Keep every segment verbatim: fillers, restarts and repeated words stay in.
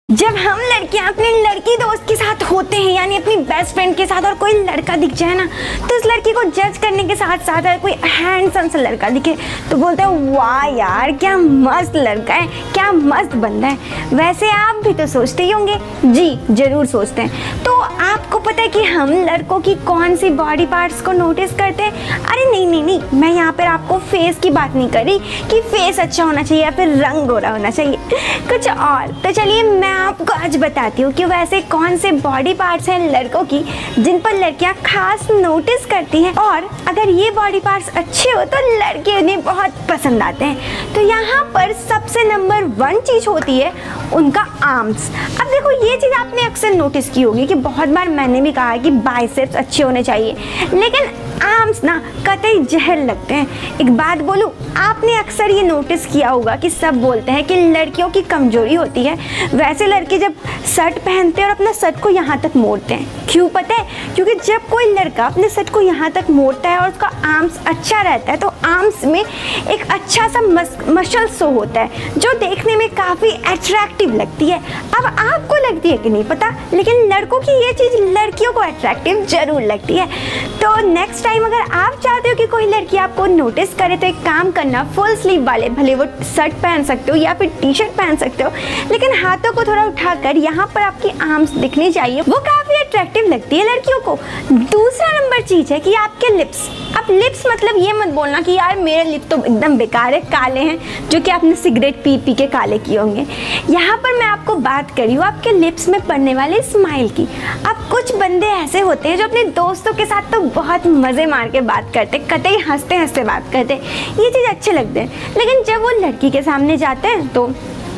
जब हम लड़कियां अपने लड़की दोस्त के साथ होते हैं, यानी अपनी बेस्ट फ्रेंड के साथ, और कोई लड़का दिख जाए ना, तो उस लड़की को जज करने के साथ साथ अगर कोई हैंडसम सा लड़का दिखे तो बोलते हैं वाह यार क्या मस्त लड़का है, क्या मस्त बंदा है। वैसे आप भी तो सोचते ही होंगे। जी जरूर सोचते हैं। तो आपको पता है कि हम लड़कों की कौन सी बॉडी पार्ट्स को नोटिस करते हैं? अरे नहीं नहीं नहीं, मैं यहाँ पर आपको फेस की बात नहीं कर रही कि फेस अच्छा होना चाहिए या फिर रंग गोरा होना चाहिए, कुछ और। तो चलिए मैं आपको आज बताती हूँ कि वैसे कौन से बॉडी पार्ट्स हैं लड़कों की जिन पर लड़कियाँ खास नोटिस करती हैं, और अगर ये बॉडी पार्ट्स अच्छे हो तो लड़के उन्हें बहुत पसंद आते हैं। तो यहाँ पर सबसे नंबर वन चीज़ होती है उनका आर्म्स। अब देखो ये चीज़ आपने अक्सर नोटिस की होगी कि बहुत बार मैंने भी कहा है कि बाइसेप्स अच्छे होने चाहिए, लेकिन आर्म्स ना कतई जहर लगते हैं। एक बात बोलूं, आपने अक्सर ये नोटिस किया होगा कि सब बोलते हैं कि लड़कियों की कमजोरी होती है। वैसे लड़के जब शर्ट पहनते हैं और अपना शर्ट को यहाँ तक मोड़ते हैं, क्यों पता है? क्योंकि जब कोई लड़का अपने शर्ट को यहाँ तक मोड़ता है और उसका आर्म्स अच्छा रहता है तो आर्म्स में एक अच्छा सा मस, मसल शो होता है जो देखने में काफ़ी अट्रैक्टिव लगती है। अब आपको लगती है कि नहीं पता, लेकिन लड़कों की ये चीज़ लड़कियों को अट्रैक्टिव जरूर लगती है। तो नेक्स्ट टाइम अगर आप चाहते हो कि कोई लड़की आपको नोटिस करे तो एक काम करना, फुल स्लीव वाले भले वो शर्ट पहन सकते हो या फिर टी शर्ट पहन सकते हो, लेकिन हाथों को थोड़ा उठाकर यहाँ पर आपकी आर्म्स दिखनी चाहिए, वो काफ़ी अट्रैक्टिव लगती है लड़कियों को। दूसरा नंबर चीज़ है कि आपके लिप्स। अब लिप्स मतलब ये मत बोलना कि यार मेरे लिप तो एकदम बेकार है, काले हैं, जो कि आपने सिगरेट पी पी के काले किए होंगे। यहाँ पर मैं आपको बात करी हूँ आपके लिप्स में पड़ने वाले स्माइल की। अब कुछ बंदे ऐसे होते हैं जो अपने दोस्तों के साथ तो बहुत मज़े मार के बात करते, कतई हंसते हंसते बात करते, ये चीज़ अच्छे लगते हैं, लेकिन जब वो लड़की के सामने जाते हैं तो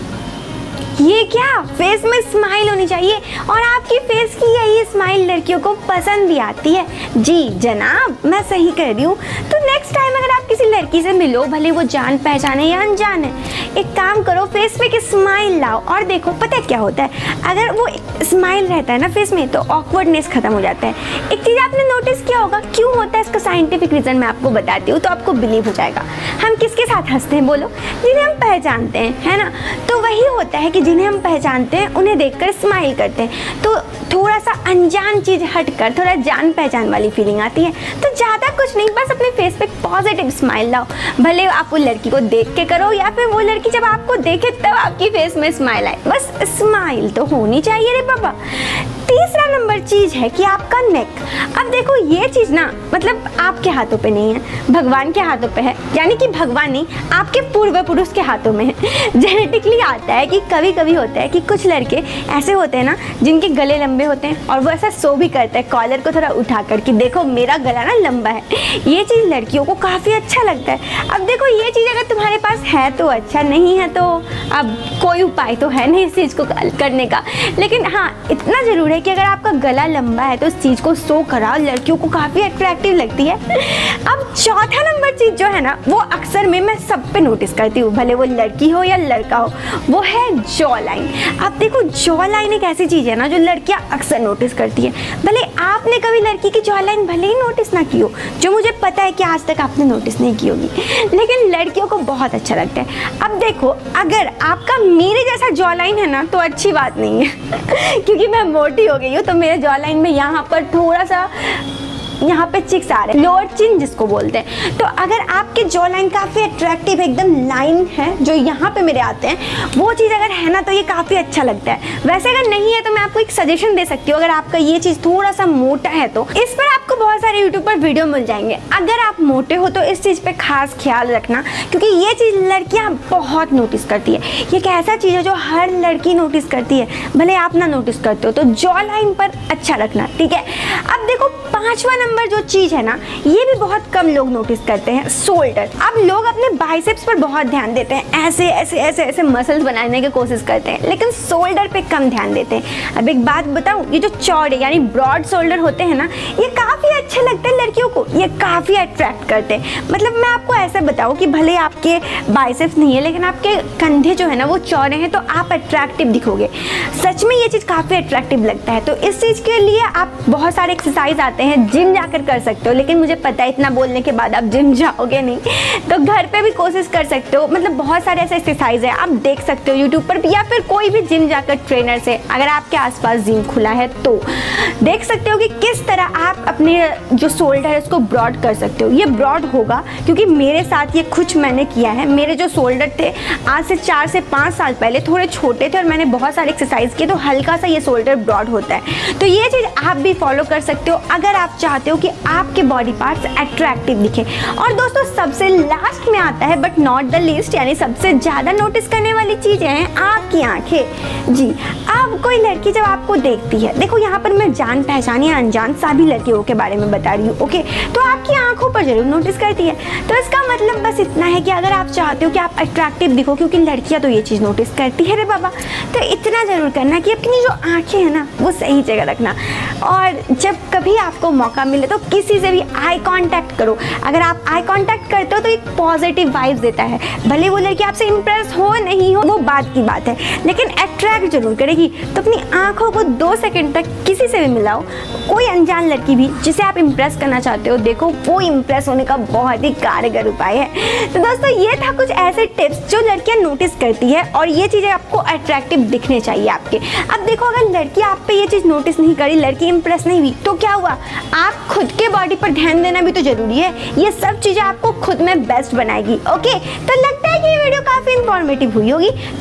ये क्या, फेस में स्माइल होनी चाहिए, और आपकी फेस की यही स्माइल लड़कियों को पसंद भी आती है। जी जनाब, मैं सही कह रही हूँ। तो नेक्स्ट टाइम अगर आप किसी लड़की से मिलो, भले वो जान पहचाने या अनजान है, एक काम करो, फेस पे एक स्माइल लाओ और देखो पता है क्या होता है। अगर वो स्माइल रहता है ना फेस में तो ऑकवर्डनेस खत्म हो जाता है। एक चीज़ आपने नोटिस किया होगा, क्यों होता है इसका साइंटिफिक रीज़न मैं आपको बताती हूँ तो आपको बिलीव हो जाएगा। हम किसके साथ हंसते हैं बोलो? जिन्हें हम पहचानते हैं, है ना। तो वही होता है कि जिन्हें हम पहचानते हैं उन्हें देखकर स्माइल करते हैं, तो थोड़ा सा अनजान चीज़ हटकर थोड़ा जान पहचान वाली फीलिंग आती है। तो ज़्यादा कुछ नहीं, बस अपने फेस पे पॉजिटिव स्माइल लाओ, भले आप वो लड़की को देख के करो या फिर वो लड़की जब आपको देखे तब आपकी फेस में स्माइल आए, बस स्माइल तो होनी चाहिए रे बाबा। तीसरा नंबर चीज़ है कि आपका नेक। अब देखो ये चीज़ ना मतलब आपके हाथों पे नहीं है, भगवान के हाथों पे है, यानी कि भगवान नहीं, आपके पूर्व पुरुष के हाथों में है। जेनेटिकली आता है कि कभी कभी होता है कि कुछ लड़के ऐसे होते हैं ना जिनके गले लंबे होते हैं और वो ऐसा सो भी करता है कॉलर को थोड़ा उठा कर कि देखो मेरा गला ना लंबा है। ये चीज़ लड़कियों को काफ़ी अच्छा लगता है। अब देखो ये चीज़ अगर तुम्हारे पास है तो अच्छा, नहीं है तो अब कोई उपाय तो है नहीं इस चीज़ को करने का, लेकिन हाँ इतना ज़रूर है कि अगर आपका गला लंबा है तो इस चीज़ को शो कराओ, लड़कियों को काफ़ी अट्रैक्टिव लगती है। अब चौथा नंबर चीज़ जो है ना वो अक्सर में मैं सब पे नोटिस करती हूँ, भले वो लड़की हो या लड़का हो, वो है जॉ लाइन। अब देखो जॉ लाइन एक ऐसी चीज़ है ना जो लड़कियाँ अक्सर नोटिस करती है। भले आपने कभी लड़की की जॉ लाइन भले ही नोटिस ना की हो, जो मुझे पता है कि आज तक आपने नोटिस नहीं की होगी, लेकिन लड़कियों को बहुत अच्छा लगता है। अब देखो अगर आपका मेरे जैसा जॉ लाइन है ना तो अच्छी बात नहीं है क्योंकि मैं मोटी हो गई हूँ, तो मेरे जॉ लाइन में यहाँ पर थोड़ा सा यहाँ पे चिक्स आ रहे हैं, लोअर चिन जिसको बोलते हैं। तो अगर आपके जॉ लाइन काफ़ी अट्रैक्टिव एकदम लाइन है जो यहाँ पे मेरे आते हैं, वो चीज़ अगर है ना तो ये काफ़ी अच्छा लगता है। वैसे अगर नहीं है तो मैं आपको एक सजेशन दे सकती हूँ, अगर आपका ये चीज़ थोड़ा सा मोटा है तो इस पर आपको बहुत सारे यूट्यूब पर वीडियो मिल जाएंगे। अगर आप मोटे हो तो इस चीज़ पर खास ख्याल रखना, क्योंकि ये चीज़ लड़कियाँ बहुत नोटिस करती है। ये एक ऐसा चीज़ है जो हर लड़की नोटिस करती है, भले आप ना नोटिस करते हो। तो जॉ लाइन पर अच्छा रखना, ठीक है। अब देखो पांचवा नंबर जो चीज़ है ना ये भी बहुत कम लोग नोटिस करते हैं, शोल्डर। अब लोग अपने बाइसेप्स पर बहुत ध्यान देते हैं, ऐसे ऐसे ऐसे ऐसे मसल्स बनाने की कोशिश करते हैं, लेकिन शोल्डर पे कम ध्यान देते हैं। अब एक बात बताऊं, ये जो चौड़े यानी ब्रॉड शोल्डर होते हैं ना ये काफ़ी ये अच्छा लगता है लड़कियों को, ये काफ़ी अट्रैक्ट करते हैं। मतलब मैं आपको ऐसे बताऊँ कि भले आपके बाइसेप्स नहीं है लेकिन आपके कंधे जो है ना वो चौड़े हैं तो आप अट्रैक्टिव दिखोगे। सच में ये चीज़ काफ़ी अट्रैक्टिव लगता है। तो इस चीज़ के लिए आप बहुत सारे एक्सरसाइज आते हैं, जिम जाकर कर सकते हो, लेकिन मुझे पता है इतना बोलने के बाद आप जिम जाओगे नहीं, तो घर पे भी कोशिश कर सकते हो। मतलब बहुत सारे ऐसे एक्सरसाइज है, आप देख सकते हो यूट्यूब पर या फिर कोई भी जिम जाकर ट्रेनर से, अगर आपके आसपास जिम खुला है तो देख सकते हो कि किस तरह आप अपने जो शोल्डर है उसको ब्रॉड कर सकते हो। ये ब्रॉड होगा क्योंकि मेरे साथ ये कुछ मैंने किया है। मेरे जो शोल्डर थे आज से चार से पाँच साल पहले थोड़े छोटे थे और मैंने बहुत सारे एक्सरसाइज किए तो हल्का सा ये शोल्डर ब्रॉड होता है। तो ये चीज़ आप भी फॉलो कर सकते हो अगर आप चाहते हो कि आपके बॉडी पार्ट्स अट्रैक्टिव दिखे। और दोस्तों सबसे लास्ट में आता है बट नॉट द लीस्ट, यानी सबसे ज़्यादा नोटिस करने वाली चीज़ें हैं आपकी आंखें। जी, अब कोई लड़की जब आपको देखती है, देखो यहाँ पर मैं जान पहचान या अनजान सभी लड़कियों के बारे में बता रही हूँ, ओके, तो आपकी आंखों पर जरूर नोटिस करती है। तो इसका मतलब बस इतना है कि अगर आप चाहते हो कि आप अट्रैक्टिव दिखो, क्योंकि लड़कियाँ तो ये चीज़ नोटिस करती है रे बाबा, तो इतना ज़रूर करना कि अपनी जो आँखें हैं ना वो सही जगह रखना। और जब कभी आपको मौका मिले तो किसी से भी आई कांटेक्ट करो। अगर आप आई कांटेक्ट करते हो तो एक पॉजिटिव वाइब्स देता है। भले वो लड़की आपसे इंप्रेस हो नहीं हो वो बात की बात है, लेकिन अट्रैक्ट जरूर करेगी। तो अपनी आंखों को दो सेकंड तक किसी से भी मिलाओ, कोई अनजान लड़की भी जिसे आप इंप्रेस करना चाहते हो, देखो वो इंप्रेस होने का बहुत ही कारगर उपाय है। तो दोस्तों ये था कुछ ऐसे टिप्स जो लड़कियां नोटिस करती है और ये चीज़ें आपको अट्रैक्टिव दिखने चाहिए आपके। अब देखो अगर लड़की आप पे ये चीज़ नोटिस नहीं करी, लड़की इंप्रेस नहीं हुई, तो क्या हुआ, आप खुद के बॉडी पर ध्यान देना भी तो जरूरी है। ये सब चीज़ें आपको खुद में बेस्ट बनाएगी। ओके, तो लगता है कि ये वीडियो काफ़ी इंफॉर्मेटिव हुई होगी।